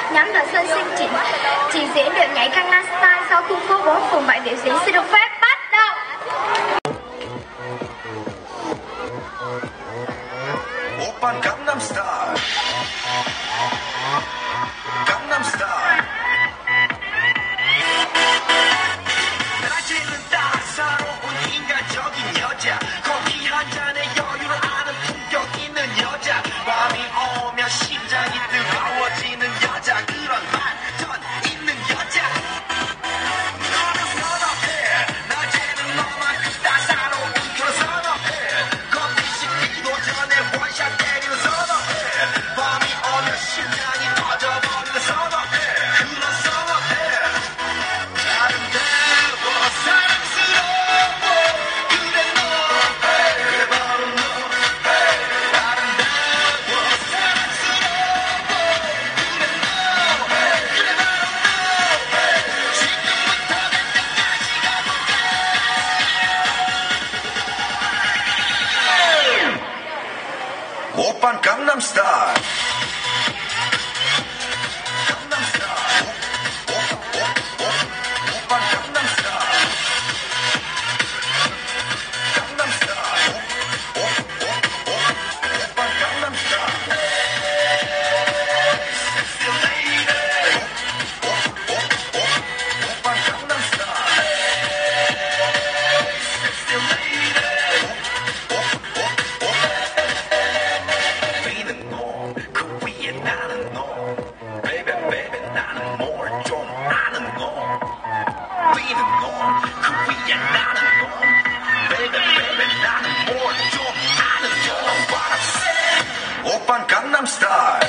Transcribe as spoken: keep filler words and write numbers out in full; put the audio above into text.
Nhóm nữ sinh xin chỉ trình diễn điệu nhảy Gangnam Style sau khu phố bốn phường bảy biểu diễn xin được phép bắt đầu. 오빤 강남 스타일 강남 스타일 낮에는 따사로운 인간적인 여자 커피 한 잔에 여유를 아는 품격 있는 여자 밤이 오면 심장이 뜨거워지는 여자 그런 반전 있는 여자 너는 선호해 낮에는 너만큼 따사로운 그런 선호해 커피 식기도 전에 원샷 때리는 선호해 밤이 오면 심장이 터져버리는 선호해 그런 선호해 아름다워 사랑스러워 그래 너 그래 바로 너 아름다워 사랑스러워 그래 너 그래 바로 너 지금부터 갈 때까지 가볼까 오빤 강남 스타일 강남 스타일 오빤 강남 스타일 강남 스타일 오빤 강남 스타일 섹시 레이디 오빤 강남 스타일 섹시 레이디 위는 너, 그 위에 나는 너 Baby baby 나는 뭘 좀 아는 너 위는 너, 그 위에 나는 너 Baby baby 나는 뭘 좀 아는 너 What I'm saying 오빤 강남 스타일